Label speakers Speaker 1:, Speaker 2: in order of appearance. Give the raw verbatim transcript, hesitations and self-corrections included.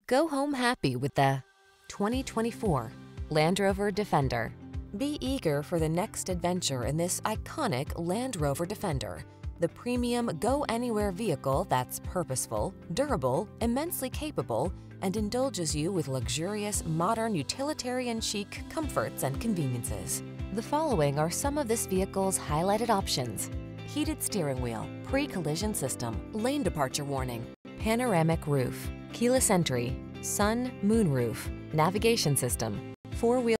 Speaker 1: Go home happy with the twenty twenty-four Land Rover Defender. Be eager for the next adventure in this iconic Land Rover Defender, the premium go-anywhere vehicle that's purposeful, durable, immensely capable, and indulges you with luxurious, modern, utilitarian chic comforts and conveniences. The following are some of this vehicle's highlighted options: heated steering wheel, pre-collision system, lane departure warning, panoramic roof, keyless entry, sun, moonroof, navigation system, four-wheel